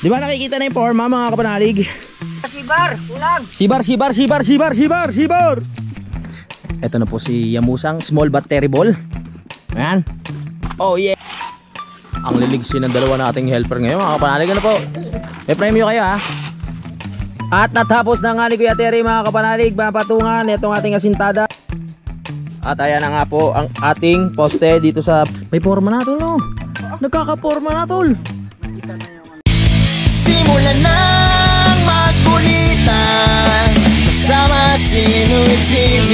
Di ba nakikita na yung forma mga kapanalig? Sibar, ulang. Sibar. Ito na po si Yamusang, small but terrible. Ayan. Oh yeah. Ang liligsin ng dalawa nating helper ngayon mga kapanalig. Ano po? May premyo kayo ha. At natapos na nga ni Kuya Terry mga kapanalig, mapatungan itong ating asintada. At ayan na nga po ang ating poste dito sa... May forma na tol no? Nagkaka-forma na tol. Simulan ng magkulitan kasama si Nuy TV.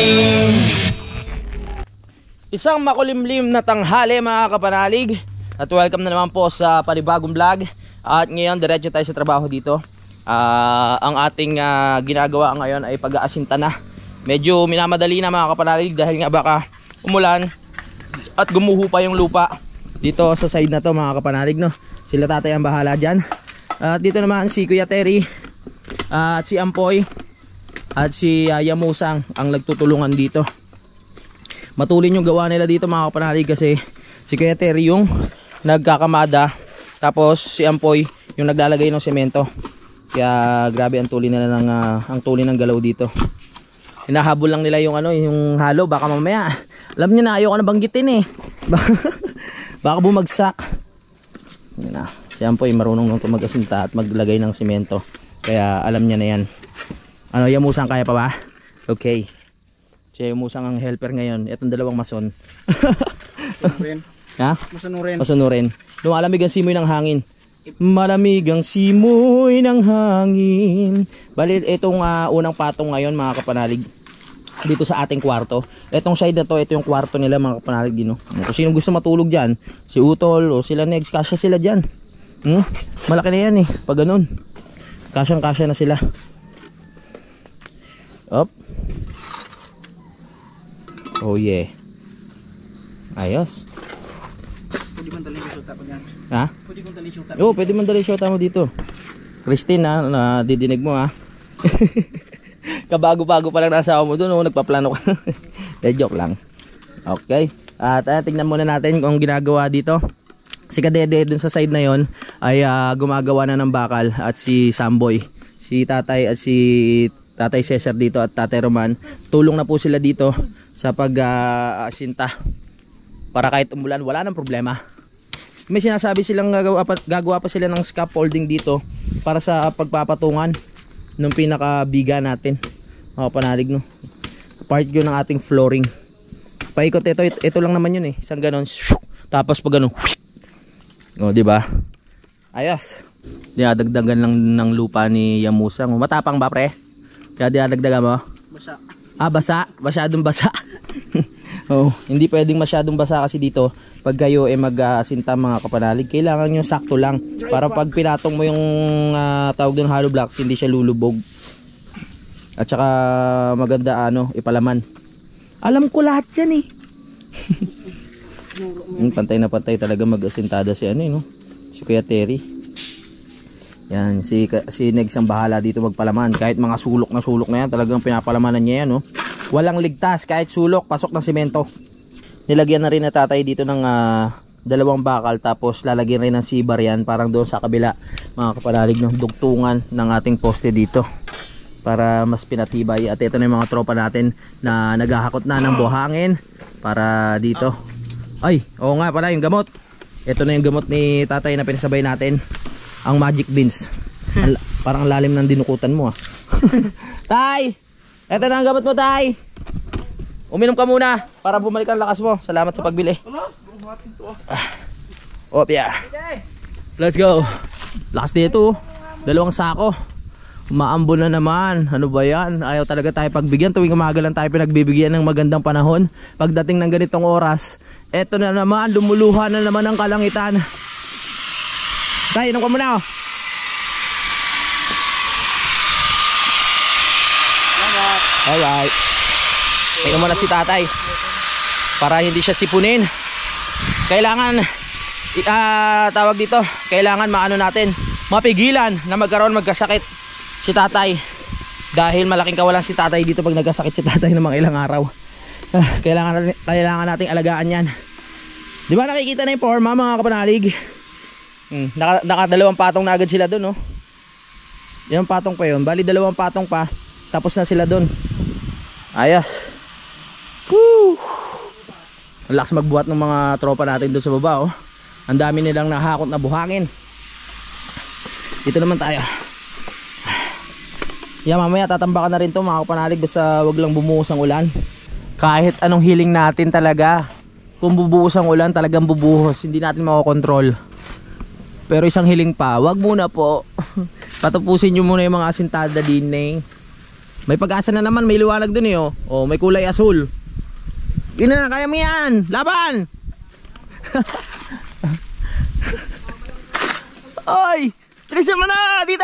Isang makulimlim na tanghali mga kapanalig. At welcome na naman po sa panibagong vlog. At ngayon diretso tayo sa trabaho dito. Ang ating ginagawa ngayon ay pag-aasinta na. Medyo minamadali na mga kapanalig dahil nga baka umulan at gumuho pa yung lupa dito sa side na to mga kapanalig no. Sila tatay ang bahala dyan. At dito naman si Kuya Terry at si Ampoy at si Yamusang ang nagtutulungan dito. Matulin yung gawa nila dito mga kapanalig kasi si Kuya Terry yung nagkakamada tapos si Ampoy yung naglalagay ng semento. Kaya grabe ang tuli nila ng ang tuli ng galaw dito. Hinahabol lang nila yung yung halo baka mamaya. Alam niyo na ayoko na banggitin eh. Baka bumagsak. Yan na. Si Ampoy marunong nung mag-asinta at maglagay ng simento. Kaya alam niya na yan. Ano, Yamusang kaya pa ba? Okay. Si Yamusang ang helper ngayon. Itong dalawang mason. Ha? Masunurin. Lumalamig ang simoy ng hangin. Malamig ang simoy ng hangin. Bali, itong unang patong ngayon mga kapanalig. Dito sa ating kwarto. Itong side na to, ito yung kwarto nila mga kapanalig din. No? Kung sino gusto matulog dyan, si Utol o sila Negs, kasya sila dyan. Malaki na yan eh pag ganun. Kasyang kasya na sila. Up. Oh yeah. Ayos. Pwede man dali yung shota ko dyan. Ha? Pwede kong dali shota. Oo, pwede man dali shota mo dito. Christine ha, nadidinig mo ha. Kabago-bago pa lang nasa mo doon, nagpaplano ka. Joke lang. Okay. At tingnan muna natin kung ginagawa dito. Si Kadede dun sa side na yon ay gumagawa na ng bakal at si Samboy, si Tatay at si Tatay Cesar dito at Tatay Roman, tulong na po sila dito sa pag-asinta para kahit umulan wala nang problema. May sinasabi silang gagawa pa sila ng scaffolding dito para sa pagpapatungan ng pinakabiga natin. Panalig no. Part yun ng ating flooring. Paikot ito lang naman yun eh. Isang ganon. Tapos pag ganon. O, di ba? Ayos. Dinadagdagan lang ng lupa ni Yamusang. Matapang ba, pre? Kaya dinadagdagan mo? Basa. Basa. Masyadong basa. Oh, hindi pwedeng masyadong basa kasi dito pag kayo mag-asinta mga kapanalig, kailangan nyo sakto lang para pag pinatong mo yung tawag ng hollow blocks, hindi siya lulubog. At saka maganda ipalaman. Alam ko lahat yan eh. Pantay na pantay talaga mag-asintada si si Kuya Terry. Yan, si Negs ang bahala dito magpalaman. Kahit mga sulok na yan, talagang pinapalamanan niya yan. Walang ligtas, kahit sulok, pasok ng simento. Nilagyan na rin na tatay dito ng dalawang bakal, tapos lalagyan rin ng sibar yan, parang doon sa kabila mga kapanalig, dugtungan ng ating poste dito para mas pinatibay. At ito na yung mga tropa natin na naghahakot na ng buhangin para dito. Ay, oo nga pala yung gamot. Ito na yung gamot ni tatay na pinasabay natin. Ang magic beans. Parang lalim ng dinukutan mo Tay! Ito na ang gamot mo, Tay. Uminom ka muna para bumalik ang lakas mo. Salamat sa pagbili. Opya. Let's go. Lakas dito. 2 sako. Umaambon na naman. Ano ba yan? Ayaw talaga tayo pagbigyan. Tuwing umaga lang tayo pinagbibigyan ng magandang panahon. Pagdating ng ganitong oras, eto na naman, lumuluha na naman ang kalangitan. Tay, inom ka muna Alright. Inom muna si tatay para hindi siya sipunin. Kailangan tawag dito, kailangan mapigilan na magkasakit si tatay. Dahil malaking kawalan si tatay dito pag nagkasakit si tatay ng mga ilang araw. Kailangan nating alagaan yan. Di ba nakikita na yung forma mga kapanalig? Nakadalawang patong na agad sila doon, no? Yung patong pa yun. Bali, 2 patong pa. Tapos na sila doon. Ayos. Woo! Ang lakas magbuhat ng mga tropa natin doon sa baba, oh. Ang dami nilang nahakot na buhangin. Dito naman tayo. Mamaya tatambakan na rin to mga kapanalig. Basta wag lang bumuhos ang ulan. Kahit anong hiling natin talaga, kung bubuhos ang ulan, talagang bubuhos. Hindi natin makokontrol. Pero isang hiling pa, wag muna po. Patupusin nyo muna yung mga asintada din, eh. May pag-asa na naman, may liwanag dun, eh, oh. Oh, may kulay asul. Ina, kaya mo yan. Laban. Oy, bilisan mo na dito.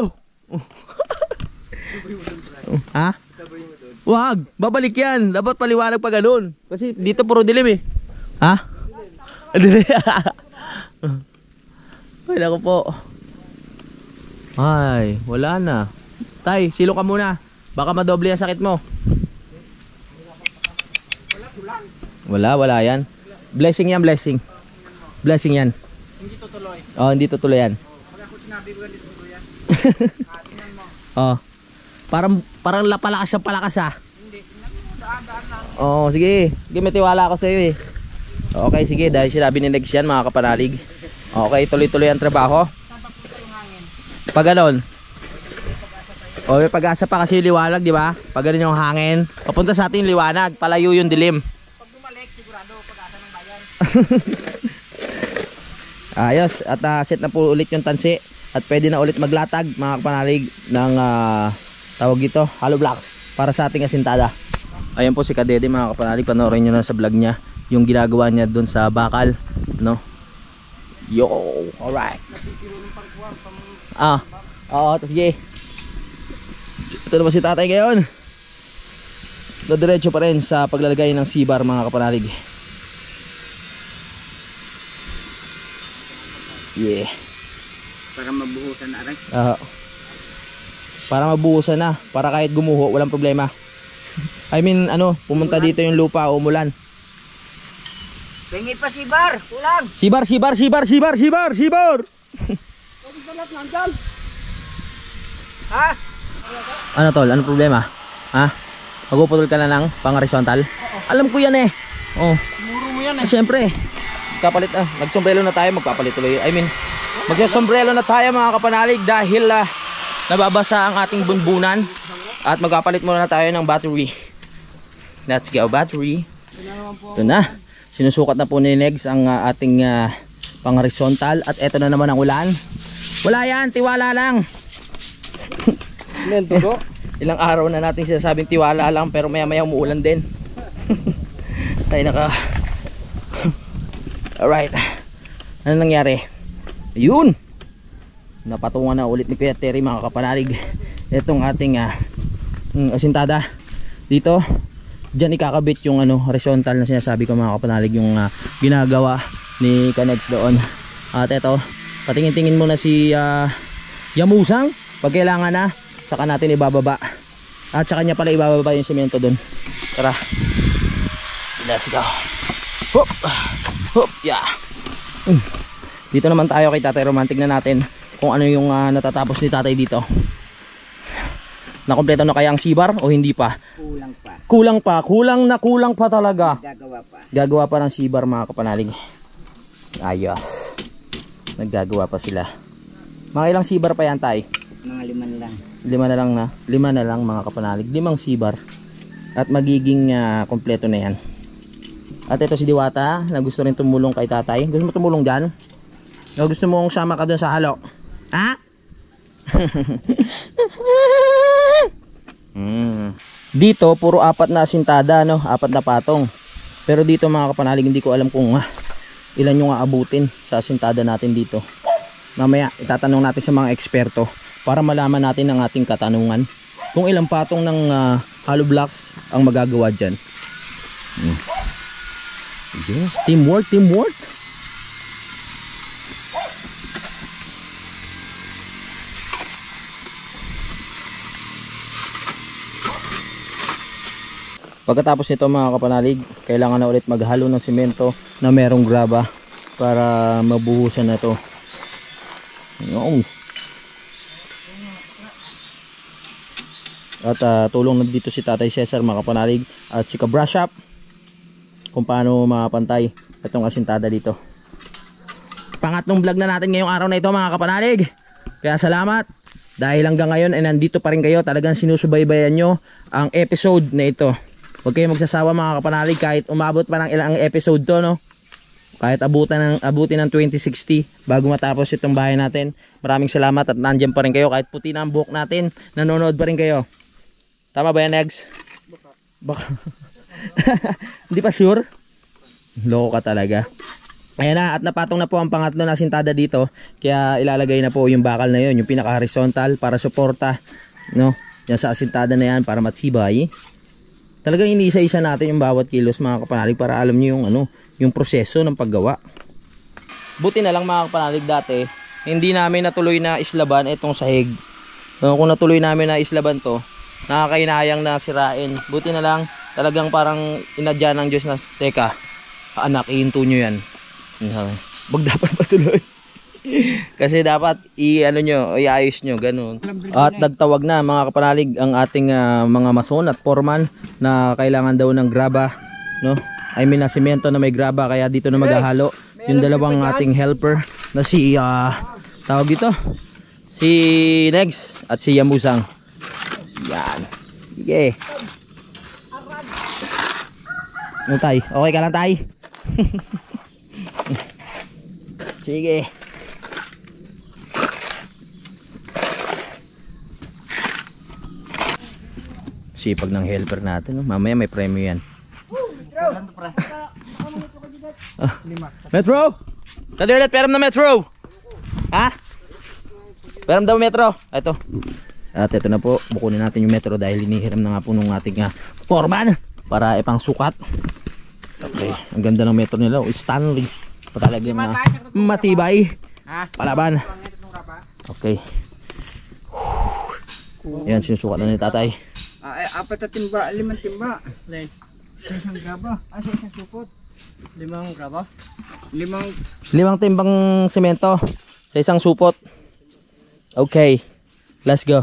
Ha? Wag, babalik yan. Dapat paliwanag pa ganun. Kasi dito puro dilim, eh. Ha? Dilim. Ay, naku po. Ay, wala na. Tay, silo ka muna. Baka madoble ang sakit mo. Wala yan. Blessing yan, blessing. Blessing yan. Hindi tutuloy. Oh, hindi tutuloy yan. Pag ako sinabi ko hindi tutuloy yan. Tingnan mo. Oh. Parang lapalakas siya palakas, ha. Hindi, tingnan mo. Daan lang. Oh, sige. Sige, may tiwala ako sa iyo, eh. Okay, sige. Dahil sinabi ni Negs yan, mga kapanalig. Okay, tuloy-tuloy ang trabaho. Saan papunta yung hangin? Pag ganon. O, may pag-asa pa kasi yung liwanag, di ba? Pag ganon yung hangin, papunta sa atin yung liwanag, palayo yung dilim. Pag bumalik, sigurado pag-asa ng bayan. Ayos, at set na po ulit yung tansi. At pwede na ulit maglatag, mga kapanalig, ng tawag ito, hollow blocks para sa ating asintada. Ayan po si Kadede, mga kapanalig, panoorin nyo na sa vlog niya yung ginagawa niya dun sa bakal, no? Yo, alright. Oo, sige. Ito naman si tatay ngayon. Diretso pa rin sa paglalagay ng C-bar, mga kapanalig. Yeah. Para mabuhusan na rin. Para mabuhusan na. Para kahit gumuho, walang problema. I mean, pumunta dito yung lupa o umulan. Pengi pa si Bar, kulang. C-bar. Huwag balat nandyan. Ha? Ano tol? Ano problema? Ha? Magpuputol ka na ng pang-horizontal? Alam ko yan, eh. Oh. Muro mo yan, Siyempre. Kapalit nagsombrelo na tayo, magpapalit tuloy. I mean, magsombrelo na tayo, mga kapanalig, dahil nababasa ang ating bunbunan. At magpapalit muna na tayo ng battery. Let's go, battery. Ito na. Sinusukat na po ni Negs ang ating pang-horizontal. At eto na naman ang ulan. Wala yan, tiwala lang. Ilang araw na natin sinasabing tiwala lang, pero maya maya umuulan din. Ay naka. Alright. Ano nangyari? Ayun. Napatungan na ulit ni Kuya Terry, mga kapanalig. Itong ating asintada. Dito, diyan ikakabit yung horizontal na sinasabi ko, mga kapanalig, yung ginagawa ni Kanex doon. At eto, patingin-tingin muna si Yamusang. Pag kailangan na, saka natin ibababa. At saka niya pala ibababa yung semento doon. Tara. Let's go. Hop. Hop. Yeah. Dito naman tayo kay Tatay Roman. Tignan natin kung ano yung natatapos ni Tatay dito. Nakompleto na kaya ang C-bar o hindi pa? Kulang pa. Kulang pa. Kulang pa talaga. Gagawa pa. Gagawa pa ng C-bar, mga kapanalig. Ayos. Naggagawa pa sila. Mga ilang C-bar pa yan, Tay? Mga 5 lang. 5 na lang mga kapanalig. 5 C-bar. At magiging kompleto na yan. At ito si Diwata na gusto rin tumulong kay Tatay. Gusto mo tumulong dyan? O gusto mong sama ka dun sa halo? Ha? Dito puro 4 na asintada, 4 na patong. Pero dito, mga kapanalig, hindi ko alam kung ilan yung aabutin sa asintada natin dito. Mamaya itatanong natin sa mga eksperto para malaman natin ang ating katanungan kung ilang patong ng hollow blocks ang magagawa dyan. Yeah. Teamwork. Pagkatapos nito, mga kapanalig, kailangan na ulit maghalo ng simento na merong graba para mabuhusan na to. No. At tulong na dito si Tatay Cesar mga kapanalig at si Ka-brush up kung paano mapantay itong asintada dito. Pangatlong vlog na natin ngayong araw na ito mga kapanalig. Kaya salamat dahil hanggang ngayon ay nandito pa rin kayo. Talagang sinusubaybayan nyo ang episode na ito. Huwag kayong magsasawa mga kapanalig kahit umabot pa ng ilang episode to, no? Kahit abutin ng 2060 bago matapos itong bahay natin. Maraming salamat at nandiyan pa rin kayo kahit puti na ang buhok natin. Nanonood pa rin kayo. Tama ba yan, Eggs? Baka. Hindi pa sure? Loko ka talaga. Ayan na, at napatong na po ang pangatlo na asintada dito. Kaya ilalagay na po yung bakal na yun, yung pinaka-horizontal para suporta, no? Yan sa asintada na yan para matibay. Talagang iniisa-isa natin yung bawat kilos mga kapanalig para alam nyo yung yung proseso ng paggawa. Buti na lang mga kapanalig dati, hindi namin natuloy na islaban itong sahig. Kung natuloy namin na islaban to, nakakainayang na sirain. Buti na lang, talagang parang inadya ng Diyos na, teka, anak, ihinto nyo yan. Wag dapat patuloy. Kasi dapat iayos nyo, ganun. At nagtawag na mga kapanalig ang ating mga mason at foreman na kailangan daw ng graba, no? I mean na semento na may graba, kaya dito na maghahalo yung dalawang ating helper na si tawag dito, si Negs at si Yamusang. Yan. Sige. Ano tay? Okay ka lang tay? Sige. Sipag ng helper natin, no? Mamaya may premyo yan. Metro! Kali ulit, peram na Metro! Ha? Peram daw Metro. Ito. At ito na po, bukunin natin yung Metro dahil hinihiram na nga po nung ating foreman para ipang sukat. Okay, ang ganda ng Metro nila, Stanley. Patalagang matibay. Palaban. Okay. Yan, sinusukat na ni tatay. Apat na timba, 5 timba. Isang graba, isang supot. 5 graba? 5 timbang semento sa isang supot. Okay, let's go.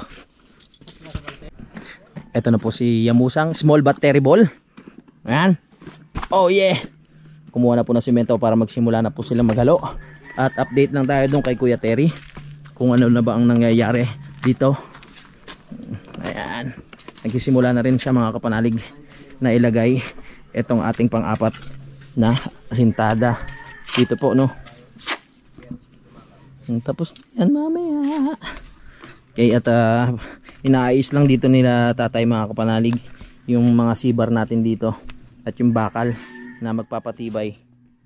Ito na po si Yamusang, small but terrible. Ayan. Oh yeah. Kumuha na po ng semento para magsimula na po sila maghalo. At update lang tayo dun kay Kuya Terry kung ano na ba ang nangyayari dito. Ayan. Nagsisimula na rin siya mga kapanalig na ilagay itong ating pang-apat na asintada dito po, no? Tapos yan mamaya. Okay, at inaayos lang dito nila tatay mga kapanalig yung mga sibar natin dito at yung bakal na magpapatibay.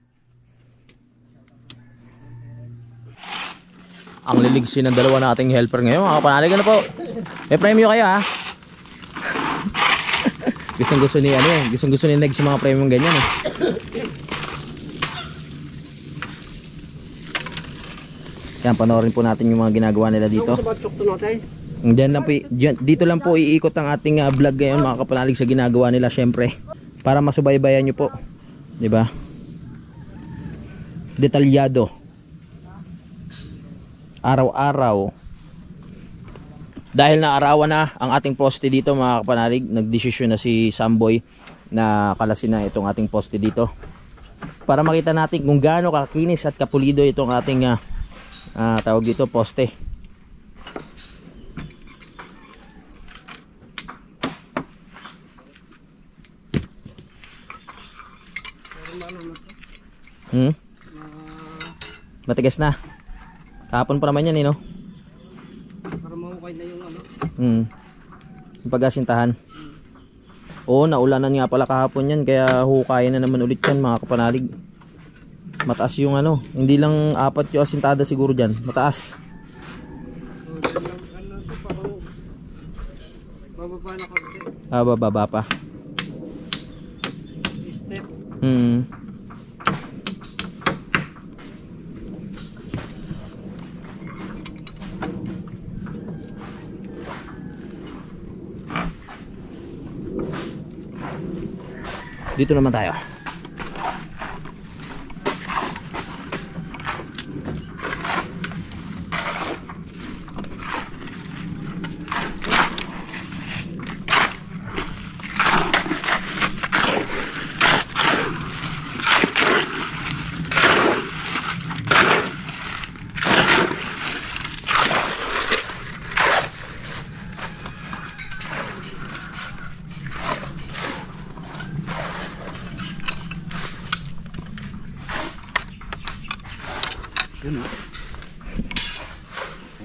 Ang liligsin ng dalawa nating helper ngayon mga kapanalig. Ano po? May premyo kayo ha? Gustong-gusto ni gustong-gusto ni Neg sa mga premyong ganyan eh. Yan, panoorin po natin yung mga ginagawa nila dito. Dito lang po iikot ang ating vlog ngayon mga kapanalig sa ginagawa nila syempre. Para masubaybayan nyo po. 'Di ba? Detalyado. Araw-araw. Dahil naarawan na ang ating poste dito mga kapanalig, nagdesisyon na si Samboy na kalasin na itong ating poste dito. Para makita natin kung gaano kakinis at kapulido itong ating tawag dito poste. Matigas na. Kahapon pa naman yan no? para mahukay na yung yung pag-asintahan. Oo, naulanan nga pala kahapon yan, kaya hukayin na naman ulit yan mga kapanalig. Mataas yung hindi lang 4 yung asintada siguro dyan, mataas. Bababa na konti. Bababa pa. Step. Dito naman tayo.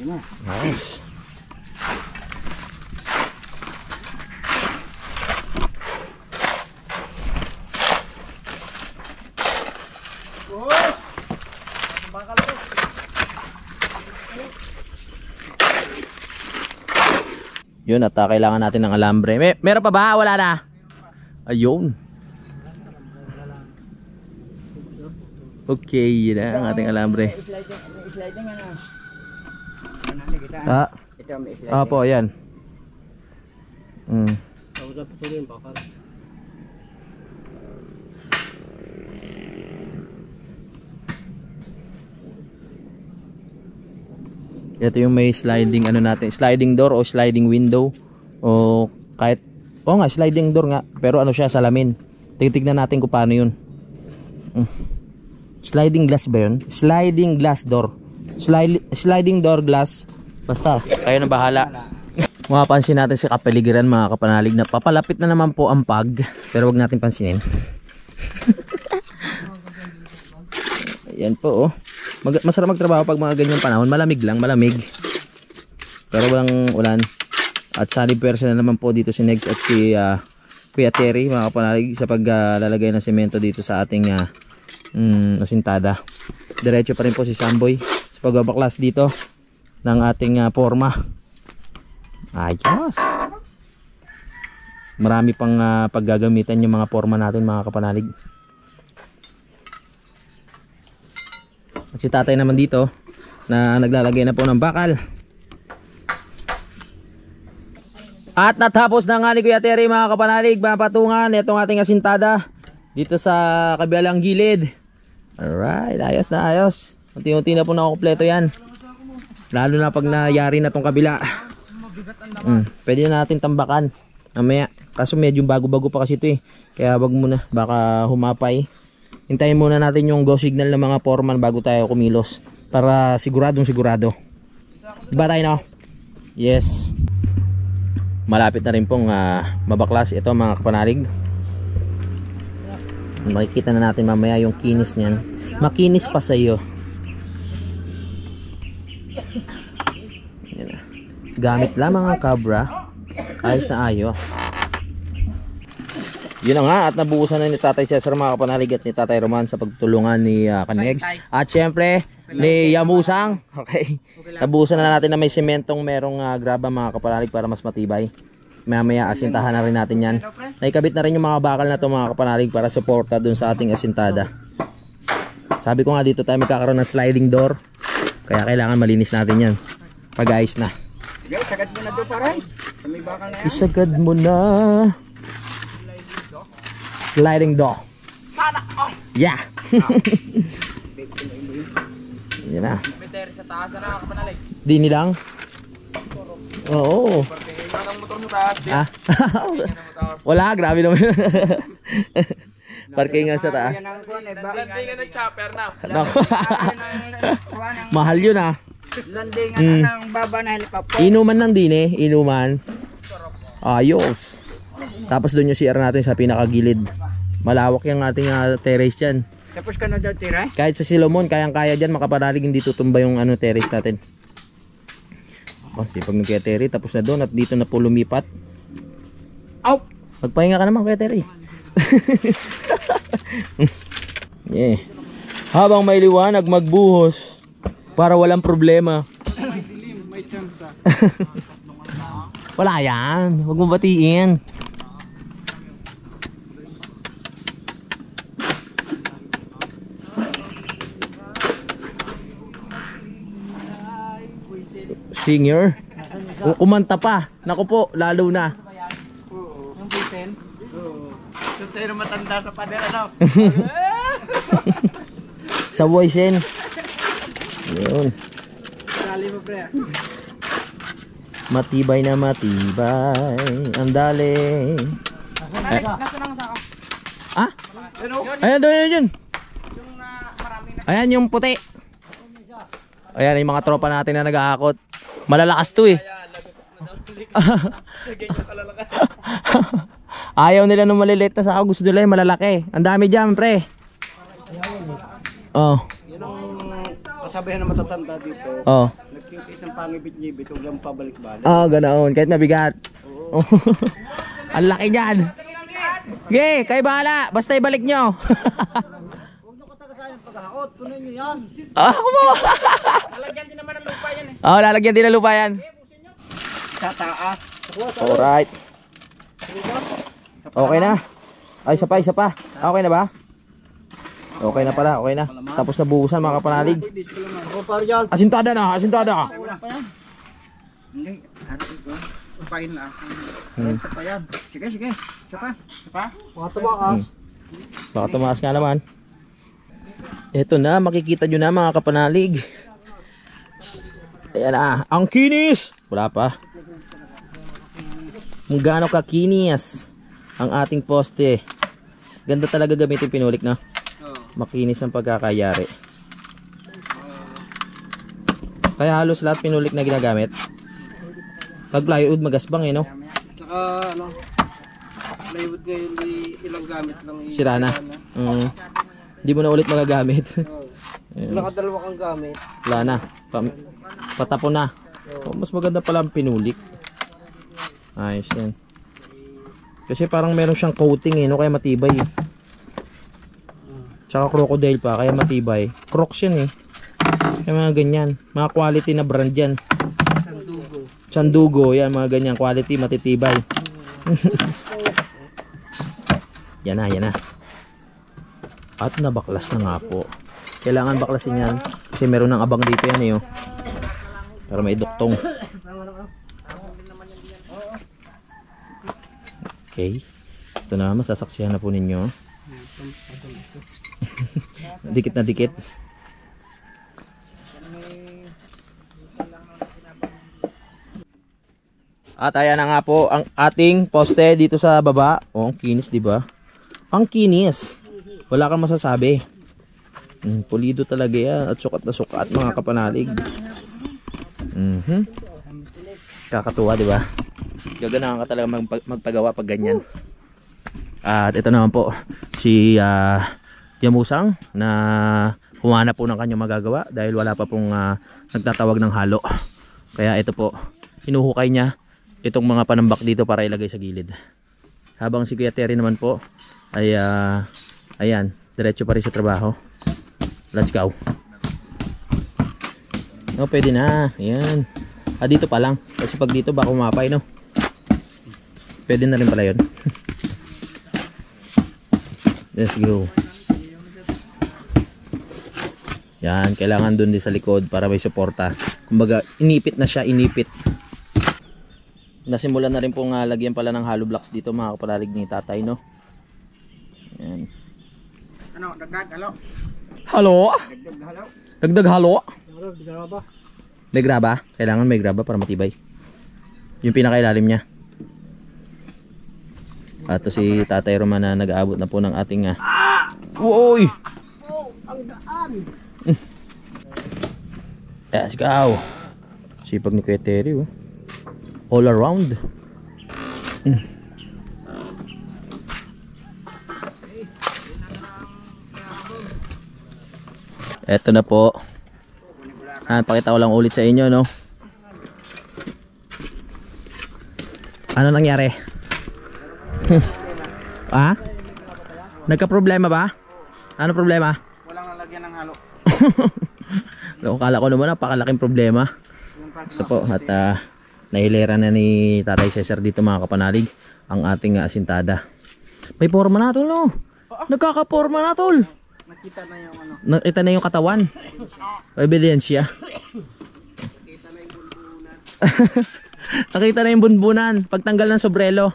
Nice. Yun, at kailangan natin ng alambre. Meron pa ba? Wala na. Ayun. Okay, yun na ang ating alambre. Sliding ano? Ah, Ito may sliding. opo, ayan. Ito yung may sliding ano natin, sliding door o sliding window o kahit nga sliding door nga, pero ano siya, salamin. Titignan natin kung paano yun. Sliding glass ba yun? Sliding glass door. Sliding door glass. Basta, kayo na bahala. Mapapansin natin si kapaligiran mga kapanalig na papalapit na naman po ang pag, pero wag natin pansinin. Ayan po oh. Masarap magtrabaho pag mga ganyang panahon. Malamig lang, malamig. Pero walang ulan. At sunny person na naman po dito si Negs at si Kuya Terry mga kapanalig sa paglalagay ng semento dito sa ating asintada. Diretso pa rin po si Samboy sa pagbabaklas dito ng ating forma. Ayos. Marami pang paggagamitan yung mga forma natin mga kapanalig. At si tatay naman dito na naglalagay na po ng bakal. At natapos na nga ni Kuya Terry mga kapanalig, mapatungan itong ating asintada dito sa kabilang gilid. Alright, ayos na ayos. Unti-unti na po nakukumpleto yan. Lalo na pag nayari na tong kabila. Pwede na natin tambakan mamaya. Kaso medyo bago-bago pa kasi ito eh. Kaya wag muna, baka humapay. Hintayin muna natin yung go signal ng mga foreman bago tayo kumilos. Para siguradong sigurado. Diba tayo no? Yes. Malapit na rin pong mabaklas ito mga kapanalig. Makikita na natin mamaya yung kinis niyan. Makinis pa sa iyo. Yan na. Gamit lamang ang Cabra. Ayos na ayos. Yun na nga, at nabuhusan na ni Tatay Cesar mga kapanalig at ni Tatay Roman sa pagtulungan ni Kanegs. At syempre ni Yamusang. Okay. Nabuhusan na natin na may sementong merong graba mga kapanalig para mas matibay. Mamaya asintahan na rin natin yan. Naikabit na rin yung mga bakal na to mga kapanalig para suporta dun sa ating asintada. Sabi ko nga dito tayo magkakaroon ng sliding door. Kaya kailangan malinis natin yan pag ayos na. Sagad mo na doon parang. May bakal na yan. Isagad mo na. Sliding door. Sana all. Yeah. Yan na. Beter sa taas na kapanalig. Di nilang. Oo. Ang motor mo taas. Wala, grabe naman. Parking nga sa taas. Landingan ng chopper na. Mahal yun ah. Landingan ng baba na helicopter. Inuman ng dine, inuman. Ayos. Tapos doon yung CR natin sa pinakagilid. Malawak yung ating terrace dyan. Tapos ka na daw tira? Kahit sa Silomon, kayang-kaya dyan, makapanalig hindi tutumba yung terrace natin. Sipag ng Kuya Terry, tapos na doon at dito na po lumipat. Ow! Magpahinga ka naman Kuya Terry. Yeah. Habang may liwanag, magbuhos para walang problema. May dilim, may chance. Wala yan, huwag mo batiin. Singer? Kumanta pa. Naku po, lalo na. Yung bisen? Oo. Ito tayo matanda sa pader, ano? Sa voice yan. Yun. Sali mo, pre. Matibay na matibay. Ang dali. Nasaan ang sako? Ah? Ayan doon yun. Ayan yung puti. Ayan yung mga tropa natin na nag-aakot. Malalakas to eh. Ayaw nila nung maliliit na sako. Gusto nila yung malalaki. Ang dami dyan pre. Oh. Yun ang kasabihan na matatanda dito. Oh. Nagtitis ang pangibit-ngibit, huwag lang pabalik-balik. Ganoon. Kahit mabigat. Oo. Ang laki niyan. Okay, kayo bahala. Basta ibalik nyo. Huwag nyo kasagasayan paghakot. Kunin nyo yan. Mo. Lalagyan din naman ng lupa yan eh. Lalagyan din ng lupa yan. Tataas. Alright. Okay na. Ay, isa pa. Okay na ba? Okay na pala, okay na. Tapos na buhusan mga kapanalig. Asintada na. Wala pa yan. Hindi. Harap ito. Papain lang. Ito pa yan. Sige. Isa pa. Mga tumakas. Baka tumaas nga naman. Ito na, makikita nyo na mga kapanalig. Ayan na, ang kinis! Wala pa. Kung gaano kakinis ang ating poste. Ganda talaga gamitin pinulik na. Makinis ang pagkakayari. Kaya halos lahat pinulik na ginagamit. Pag plywood magasbang eh no? Saka ano, plywood ngayon ilang gamit lang. Sira na. Hindi mo na ulit magagamit. Nakadalawa kang gamit. Wala na. Patapon na. Mas maganda pala ang pinulik. Ayos yan. Kasi parang meron siyang coating eh no? Kaya matibay eh. Tsaka crocodile pa, kaya matibay. Crocs yan eh. Kaya mga ganyan. Mga quality na brand yan. Sandugo. Yan, mga ganyan. Quality, matitibay. Yan na. At nabaklas na nga po. Kailangan baklasin yan. Kasi meron ng abang dito yan eh. Oh. Para may duktong. Okay. Ito na, masasaksihan na po ninyo. Dikit na dikit. At ayan na nga po ang ating poste dito sa baba. Oh, ang kinis, di ba? Ang kinis. Wala kang masasabi. Pulido talaga yan at sukat na sukat mga kapanalig. Kakatuwa, di ba? Gaganahan ka talaga magpagawa pag ganyan. At ito naman po si Yamusang na humanap po ng kanyang magagawa dahil wala pa pong nagtatawag ng halo. Kaya ito po, hinuhukay niya itong mga panambak dito para ilagay sa gilid. Habang si Kuya Terry naman po ay ayan, diretso pa rin sa trabaho. Let's go. No, pwede na. Ayan. Dito pa lang. Kasi pag dito baka umapay, no? Pwede na rin pala yun. Let's go. Yan, kailangan dun din sa likod para may suporta. Kumbaga, inipit na siya, inipit. Nasimulan na rin pong lagyan pala ng hollow blocks dito mga kapalalig ni tatay, no? Yan. Ano, dagdag halo? Halo? Dagdag halo? Dagdag halo? Dagdag graba. May graba? Kailangan may graba para matibay. Yung pinakailalim niya. At si Tatay Roman na nag-aabot na po ng ating Uy! Ang daan! Let's go! Sipag ni Kuya Terry, oh. All around. Eto na po. Pakita ko lang ulit sa inyo, no? Ano nangyari? Nagka-problema ba? Ano problema? Walang lalagyan ng halo. Kala ko naman napakalaking problema. Ito po, at nahilera na ni Tatay Cesar dito mga kapanalig ang ating asintada. May forma na tol, no? Nagkaka-forma na tol. Nakita na yung ano. Nakita na yung katawan. Ebidensya. Nakita na yung bunbunan. Nakita na yung bunbunan pagtanggal ng sobrelo.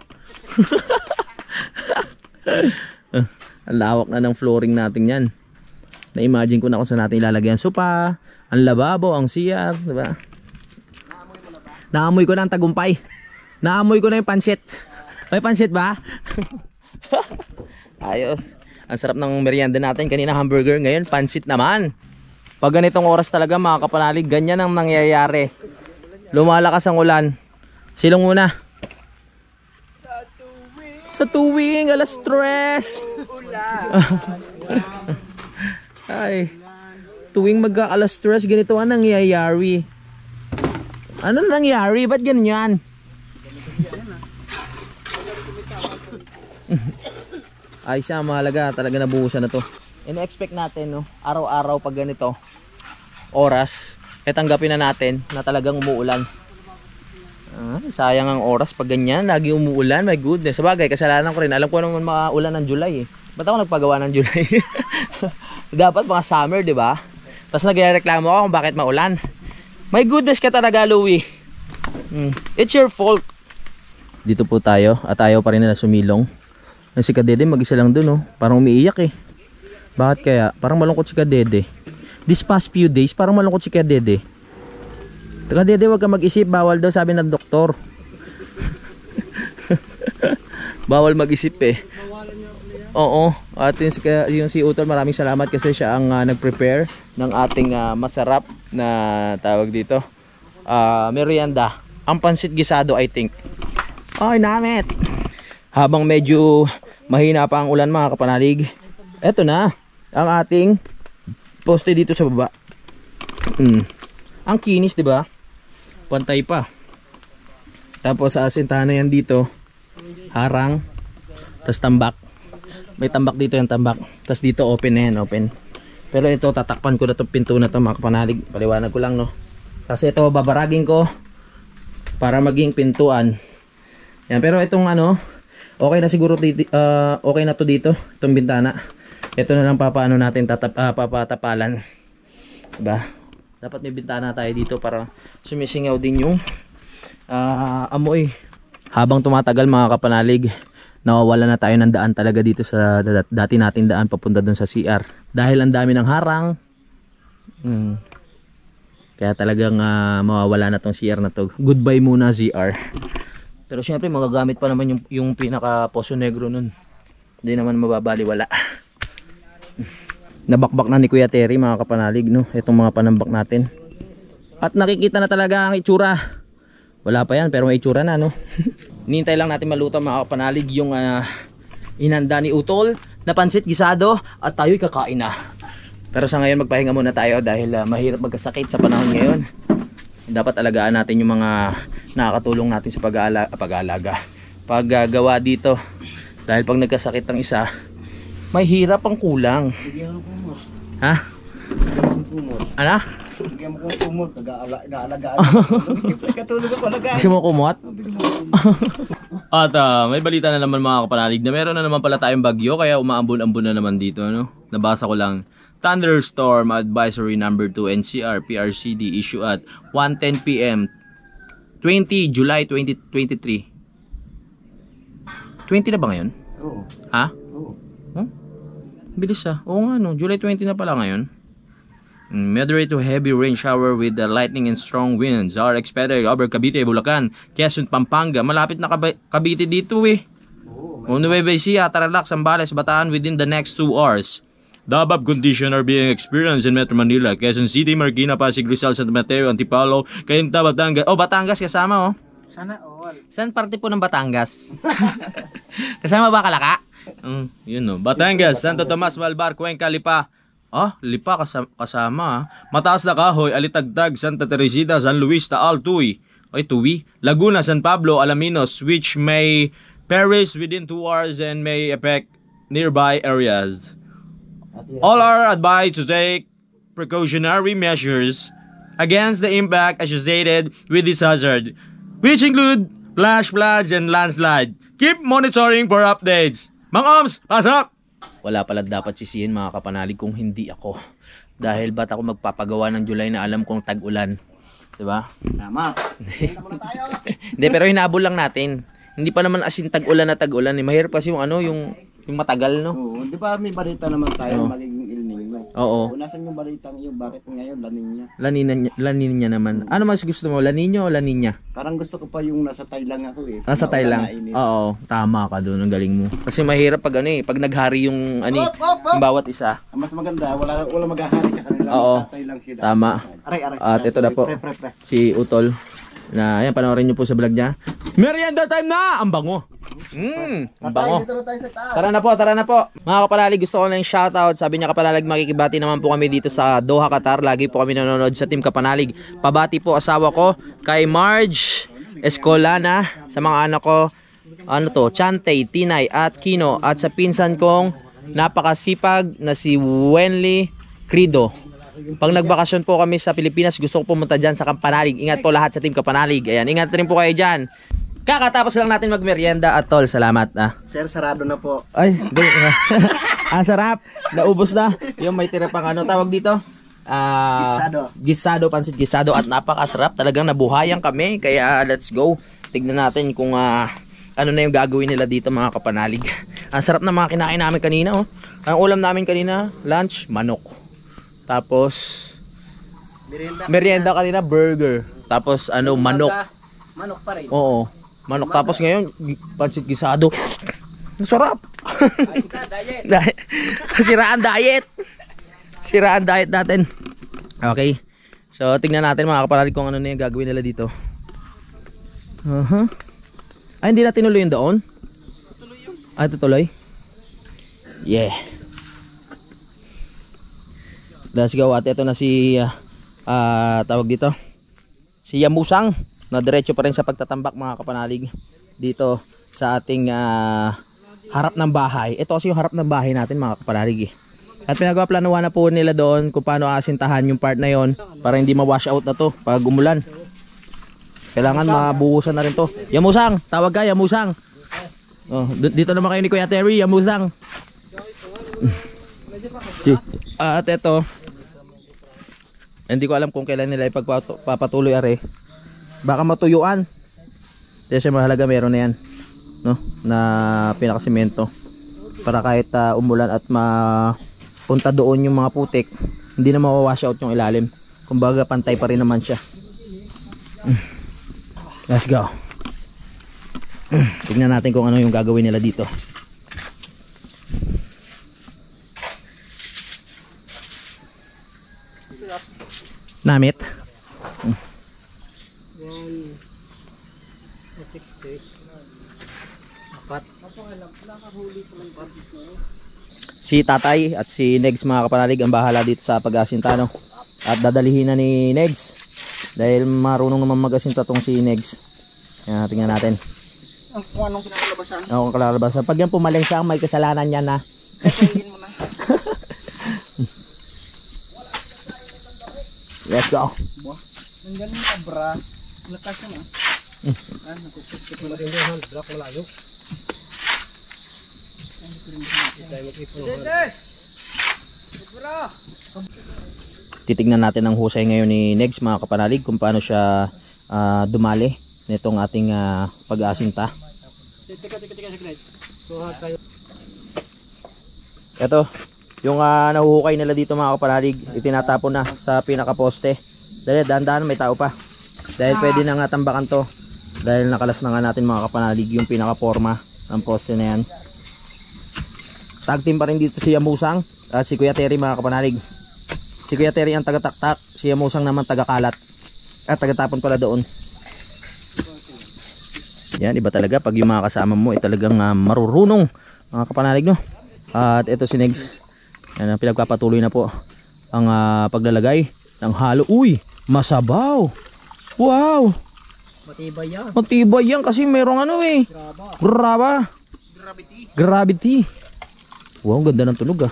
Ang lawak na ng flooring natin yan. Na-imagine ko na kung saan natin ilalagay ang sopa, ang lababo, ang CR, diba? Naamoy ko na ang tagumpay. Naamoy ko na yung pansit. May pansit ba? Ayos. Ang sarap ng merienda natin. Kanina hamburger, ngayon pansit naman. Pag ganitong oras talaga mga kapanalig, ganyan ang nangyayari. Lumalakas ang ulan. Silong muna. Sa tuwing alas 3. Ay. Tuwing mag-alas 3 ganito ang nangyayari. Ano nangyari? Ba't ganyan? Ay siya, mahalaga. Talaga nabuhusan na to. Ina-expect natin, no? Araw-araw pag ganito oras, tanggapin na natin na talagang umuulan. Sayang ang oras pag ganyan. Lagi umuulan. My goodness. Sabagay, kasalanan ko rin. Alam ko naman maulan ng July eh. Ba't ako nagpagawa ng July? Dapat mga summer, di ba? Tapos nagreklamo ako kung bakit maulan. My goodness ka talaga, Louie. It's your fault. Dito po tayo at ayaw pa rin na sumilong. Si Kadede mag-isa lang dun, oh. Parang umiiyak eh. Bakit kaya? Parang malungkot si Kadede. This past few days, parang malungkot si Kadede. Kadede, wag ka mag-isip. Bawal daw, sabi ng doktor. Bawal mag-isip eh. Oo. At yung si Utol, maraming salamat kasi siya ang nag-prepare ng ating masarap na tawag dito. Merienda. Ang pansit gisado, I think. Ay, namit. Habang medyo mahina pa ang ulan, mga kapanalig, eto na ang ating poste dito sa baba. Ang kinis, di ba? Pantay pa. Tapos sa asintahan na yan dito, harang, tas tambak. May tambak dito, yung tambak. Tas dito open na yan, open. Pero ito, tatakpan ko na itong pinto na ito, mga kapanalig. Paliwanag ko lang, no? Kasi ito, babaragin ko para maging pintuan. Yan, pero itong ano, okay na siguro dito, okay na to dito, itong bintana. Ito na lang papaano natin papatapalan. Diba? Dapat may bintana tayo dito para sumisingaw din yung amoy. Habang tumatagal, mga kapanalig, nawawala na tayo ng daan talaga dito sa dati nating daan papunta dun sa CR. Dahil ang dami ng harang. Kaya talagang mawawala na tong CR na to. Goodbye muna CR. Pero syempre magagamit pa naman yung pinaka Poso Negro nun. Hindi naman mababaliwala. Nabakbak na ni Kuya Terry, mga kapanalig, no? Itong mga panambak natin. At nakikita na talaga ang itsura. Wala pa yan pero may itsura na, no? Hinihintay lang natin maluto, mga kapanalig, yung inanda ni Utol na pansit gisado at tayo'y kakain na. Pero sa ngayon magpahinga muna tayo dahil mahirap magkasakit sa panahon ngayon. Dapat alagaan natin yung mga nakakatulong natin sa paggagawa dito. Dahil pag nagkasakit ang isa, may hirap ang kulang. Ha? Ano? Bigyan mo kong kumot, nag-aalagaan. Siyempre katulog ako, alagaan. Gusto mo kumot? At may balita na naman, mga kapanalig, na meron na naman pala tayong bagyo, kaya umaambon-ambon na naman dito, no? Nabasa ko lang. Thunderstorm Advisory Number 2 NCR PRCD issue at 1:10 PM 20 July 2023. 20 na ba ngayon? Oo. Ha? Oo. Huh? Bilis Oo nga, no? July 20 na pala ngayon. Moderate to heavy rain shower with lightning and strong winds are expected over Cavite, Bulacan, Quezon, Pampanga. Malapit na Cavite dito eh. Nueva Ecija, Tarlac, Zambales, Bataan within the next 2 hours. The above conditions are being experienced in Metro Manila, Quezon City, Marikina, Pasig, Rizal, Santa Mateo, Antipolo, Cainta, Batangas. Oh, Batangas kasama, oh. Sana all. Saan parte po ng Batangas? Kasama ba Kalaka? Yun, no. Batangas, Santo Tomas, Malbar, Cuenca, Lipa. Lipa kasama. Mataas na Kahoy, Alitagtag, Santa Teresita, San Luis, Taal, Tuy. Tuwi. Laguna, San Pablo, Alaminos, which may perish within 2 hours and may affect nearby areas. All are advised to take precautionary measures against the impact associated with this hazard, which include flash floods and landslide. Keep monitoring for updates. Mang Oms, pasok! Wala pala dapat sisihin, mga kapanalig, kung hindi ako. Dahil ba't ako magpapagawa ng July na alam kong tag-ulan? Diba? Tama. Hindi, pero hinabol lang natin. Hindi pa naman asin tag-ulan na tag-ulan. Mahirap kasi yung yung matagal, no? Oo, di ba may balita naman tayo magiging El Nino? Oo. Nasaan yung balitang yun? Bakit ngayon La Niña? La Niña naman. Ano mas gusto mo? La Niña o La Niña? Parang gusto ko pa yung nasa Thailand ako eh. Nasa Thailand? Oo, tama ka doon. Ang galing mo. Kasi mahirap pag pag naghari yung yung bawat isa. Mas maganda, wala maghahari sa kanila. Oo. Thailand sila. Tama. Aray. At ito na po. Si Utol. Na ayan, panoorin niyo po sa vlog niya. Merienda time na! Ang bango. Ang bango. Dito na tayo sa taas. Tara na po. Mga kapanalig, gusto ko na yung shoutout. Sabi niya kapanalig, makikibati naman po kami dito sa Doha, Qatar. Lagi po kami nanonood sa Team Kapanalig. Pabati po asawa ko kay Marge Escolana, sa mga anak ko, Chantay, Tinay at Kino, at sa pinsan kong napakasipag na si Wenly Crido. Pag nagbakasyon po kami sa Pilipinas, gusto ko pumunta dyan sa Kapanalig. Ingat po lahat sa Team Kapanalig. Ayan, ingat rin po kayo dyan. Kakatapos lang natin magmerienda at tol, salamat. Sir, sarado na po. Ay, ang sarap. Naubos na. Yung may tira pang tawag dito? Gisado, pansit gisado, at napakasarap. Talagang nabuhayan kami. Kaya let's go. Tignan natin kung ano na yung gagawin nila dito, mga kapanalig. Ang sarap na mga kinain namin kanina. Ang ulam namin kanina, lunch, manok. Tapos merienda kanina, burger. Tapos manok. Manok pa rin. Oo. Manok. Tapos ngayon, pansit gisado. Ang sarap. Siraan diet. Siraan diet natin. Okay. So, tingnan natin mga kapanalig kung ano na yung gagawin nila dito. Ay, hindi na tinuloy yung doon? Tutuloy yun. Ah, tutuloy? Yeah. Let's go. At ito na si tawag dito, si Yamusang, na diretso pa rin sa pagtatambak, mga kapanalig, dito sa ating harap ng bahay. Ito kasi yung harap ng bahay natin, mga kapanalig. At pinagawa-planuhan na po nila doon kung paano asintahan yung part na yon para hindi ma-wash out na to pag umulan. Kailangan mabuhusan na rin to. Yamusang, tawag ka, Yamusang. Dito naman kayo ni Kuya Terry, Yamusang. At ito, hindi ko alam kung kailan nila ipagpapatuloy are. Baka matuyuan. Kasi mahalaga meron na yan, no? Na pinakasimento. Para kahit umulan at mapunta doon yung mga putik, hindi na mawawash out yung ilalim. Kumbaga pantay pa rin naman siya. Let's go. Tignan natin kung ano yung gagawin nila dito. Namit. Si tatay at si Negs, mga kapanalig, ang bahala dito sa pag-asinta, no? At dadalihin na ni Negs dahil marunong naman mag-asinta tong si Negs. Yan, tingnan natin Kung anong kinakalabasan. kung kalalabasan. Pag yan pumaling siya, may kasalanan yan na. Tingin mo na. Let's go. Nandiyan yung kabra. Lakas yun nakukukit mo lang. Black malayo. Titignan natin ang husay ngayon ni Negs, mga kapanalig, kung paano siya dumali nitong ating pag-aasinta. Ito, yung nahuhukay nila dito, mga kapanalig, itinatapon na sa pinakaposte. Dahil dahan-dahan may tao pa. Dahil pwede na nga tambakan to. Dahil nakalas na nga natin, mga kapanalig, yung pinakaporma ng poste na yan. Tag team pa rin dito si Yamusang at si Kuya Terry, mga kapanalig. Si Kuya Terry ang taga-taktak, si Yamusang naman taga-kalat at taga-tapon pala doon. Yan, iba talaga pag yung mga kasama mo ay talagang marurunong, mga kapanalig, no? At ito si Negs, yan, pinagpapatuloy na po ang paglalagay ng halo. Uy, masabaw. Wow, Matibay yan. matibay yan kasi merong graba. Gravity. Wow, ganda ng tunog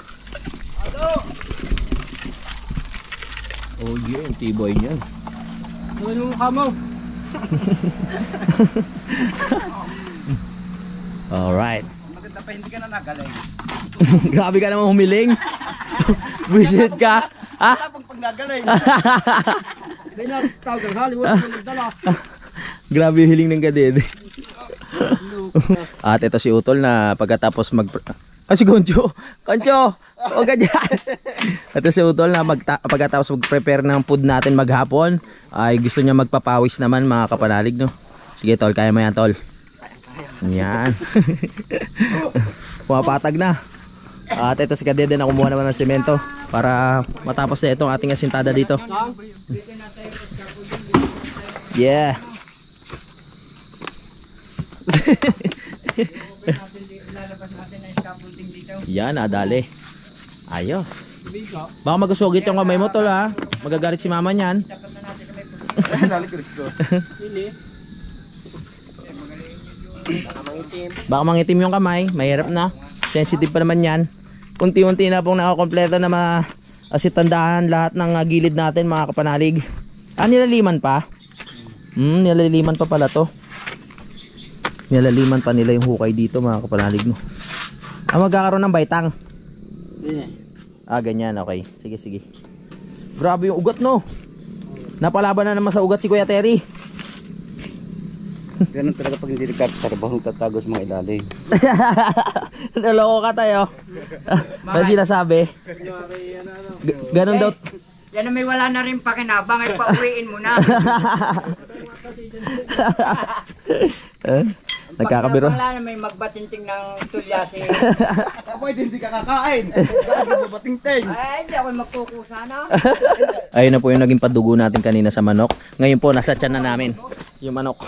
Oh yeah, tibay niyan. Ano yung mukha mo? Alright. Maganda pa, hindi ka na nagaling. Grabe ka naman humiling. Visit ka. Pag nagaling. Hindi na tawag ang Hollywood. Grabe yung hiling ng gadede. At ito si Utol na pagkatapos si Goncho. Goncho! Huwag ka dyan. Ito si Utol na pagkatapos mag-prepare ng food natin maghapon, ay gusto niya magpapawis naman, mga kapanalig, no? Sige Tol, kaya mo yan Tol. Yan. Pumapatag na. At ito si Kadede na kumuha naman ng semento para matapos na itong ating asintada dito. Yeah. natin ang scaffolding dito. Yan, nadali. Ayos. Baka magusugit yung kamay mo tol ha. Magagalit si mama niyan. Dapat na natin may Dali Kristos. Baka mangitim yung kamay. Mahirap na. Sensitive pa naman yan. Unti-unti na pong nakakompleto na maasitandahan lahat ng gilid natin mga kapanalig. Nilaliman pa? Nilaliman pa pala to. Nilaliman pa nila yung hukay dito mga kapanalig no. Magkakaroon ng baitang. Ganyan, okay. Sige, sige. Grabe yung ugat no. Napalaban na naman sa ugat si Kuya Terry. Ganun talaga pag hindi nagtatrabaho tatago sa mga ilalim. Naloko ka tayo. Ano sinasabi? Ganun daw. Yan na may wala na rin pakinabang ay pauwiin mo na. Nagkakabiro. Wala na may magbatinting ng tulyasi. Ako hindi ka kakain. Hindi mo batingting. Ay, hindi ako magkukusa na. Ayun na po yung naging padugo natin kanina sa manok. Ngayon po nasa tiyan na namin yung manok.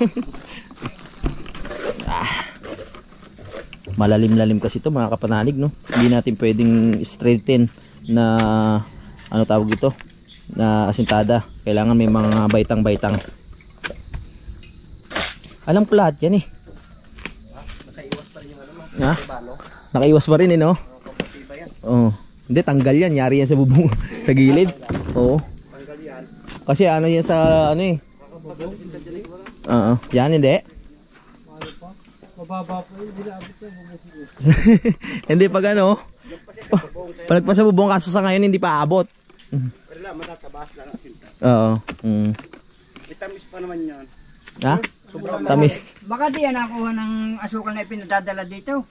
Malalim-lalim kasi ito mga kapanalig no. Hindi natin pwedeng straighten na ano tawag ito na asintada. Kailangan may mga baitang-baitang. Alam ko lahat yan eh. Nakaiwas pa rin yung ano mo. Ha? Nakaiwas pa rin eh no? Oo. Hindi, tanggal yan. Yari yan sa bubong. Sa gilid. Oo. Tanggal yan. Kasi ano yan sa ano eh. Oo. Yan hindi. Mababa po yung bilabot yan. Hindi pag ano. Palagpas sa bubong kaso sa ngayon hindi pa abot. Pero lang, matatabaas lang ang sinta. Oo. Itamis pa naman yan. Ha? Tamis. Baka di yan nakuha ng asukal na ipinadadala dito.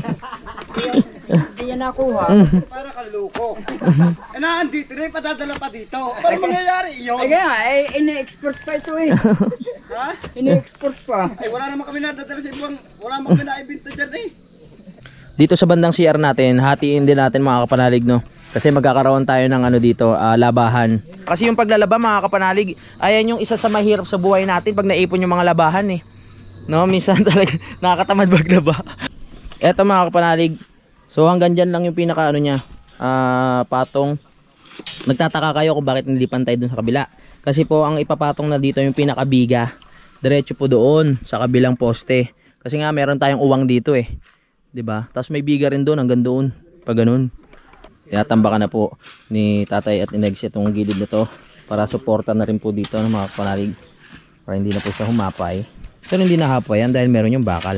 Di yan nakuha. Para kaluko. Andito rin, patadala pa dito. Paano mangyayari yun? Ay kaya, ini-export pa ito eh. Ha? Ini-export pa. Ay wala naman kami nadadala sa ibang, wala naman kami naibinta dyan eh. Dito sa bandang CR natin, hatiin din natin mga kapanalig no. Kasi magkakaroon tayo ng ano dito, labahan. Kasi yung paglalaba mga kapanalig, ayan yung isa sa mahirap sa buhay natin pag naipon yung mga labahan eh. No, minsan talaga nakakatamad maglaba. Eto mga kapanalig. So hanggang dyan lang yung pinaka ano niya, patong. Nagtataka kayo kung bakit nilipan tayo dun sa kabila. Kasi po ang ipapatong na dito yung pinakabiga. Diretso po doon sa kabilang poste. Kasi nga meron tayong uwang dito eh. 'Di ba? Tapos may biga rin doon hanggang doon. Pag ganun. Tinatambakan na po ni tatay at inegs itong gilid na to para suporta na rin po dito ng mga kapanalig para hindi na po siya humapay. Pero hindi nahapay yan dahil meron yung bakal.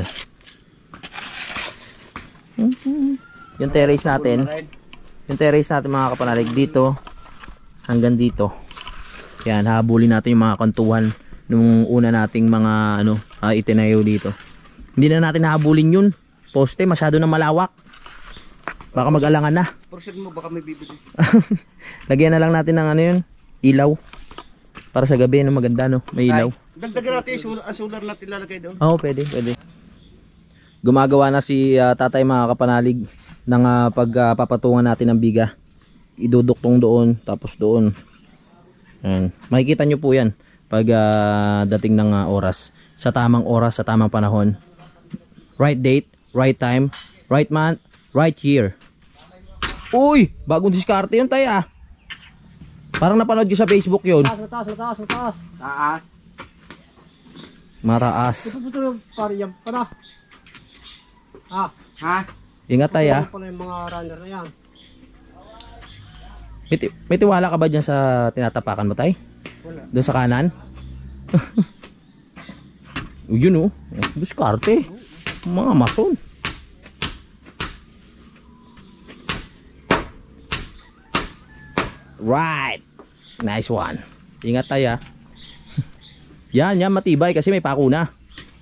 Yung terrace natin mga kapanalig dito hanggang dito. Yan, habulin natin yung mga kantuhan nung una nating mga itinayo dito. Hindi na natin habulin yun. Poste masyado na malawak. Baka mag-alangan na. Portion mo baka may bibili. Lagyan na lang natin ng ano yun, ilaw. Para sa gabi, maganda no, may ilaw. Dagdagan natin ang solar natin lalagay doon. Oo, pwede. Gumagawa na si tatay mga kapanalig ng pagpapatungan natin ng biga. Iduduktong doon, tapos doon. Ayan. Makikita nyo po yan pag dating ng oras. Sa tamang oras, sa tamang panahon. Right date, right time, right month, right year. Uy, bagong diskarte yun tayo ah. Parang napanood ko sa Facebook yun. Taas. Mataas. Ito parang para. Ha? Ingat tayo ah. Yung mga runner na yan. May tiwala ka ba dyan sa tinatapakan mo tay? Wala. Doon sa kanan? Yun oh. Diskarte. Mga mason. Right. Nice one. Ingat tayo. Yan matibay kasi may pako na.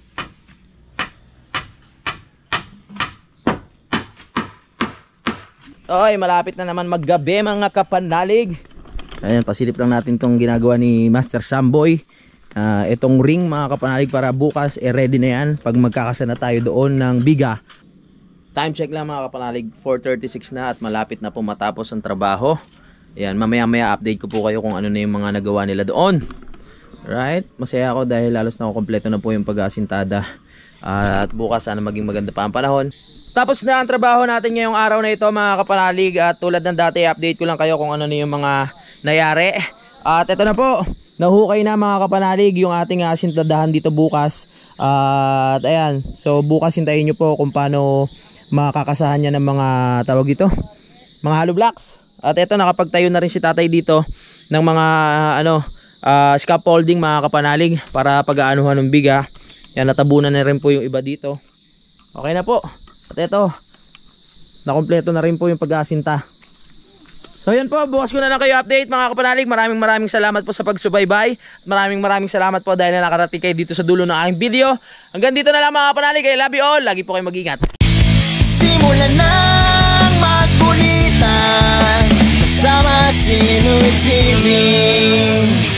Oy, malapit na naman maggabi mga kapanalig. Ayan, pasilip lang natin tong ginagawa ni Master Samboy. Itong ring mga kapanalig para bukas ready na yan pag magkakasa na tayo doon ng biga. Time check lang mga kapanalig, 4:36 na at malapit na po matapos ang trabaho. Ayan, mamaya update ko po kayo kung ano na yung mga nagawa nila doon. Right? Masaya ako dahil halos na kompleto na po yung pag-asintada. At bukas sana maging maganda pa ang panahon. tapos na ang trabaho natin ngayong araw na ito mga kapanalig. At tulad ng dati, update ko lang kayo kung ano na yung mga nangyari. At ito na po, nahukay na mga kapanalig yung ating sintadahan dito bukas. At ayan, so bukas hintayin nyo po kung paano makakasahan niya ng mga tawag dito, mga hollow blocks. At ito, nakapagtayo na rin si tatay dito ng mga scaffolding mga kapanalig para pag-aanuhan ng biga. Yan, natabunan na rin po yung iba dito. Okay na po. At ito, nakompleto na rin po yung pag-aasinta. So yan po, bukas ko na lang kayo update mga kapanalig. Maraming salamat po sa pagsubaybay. Maraming salamat po dahil na nakarating kayo dito sa dulo ng aking video. Hanggang dito na lang mga kapanalig. I love you all. Lagi po kayo mag-ingat. Simulan ng magkulitan kasama si Inuit TV.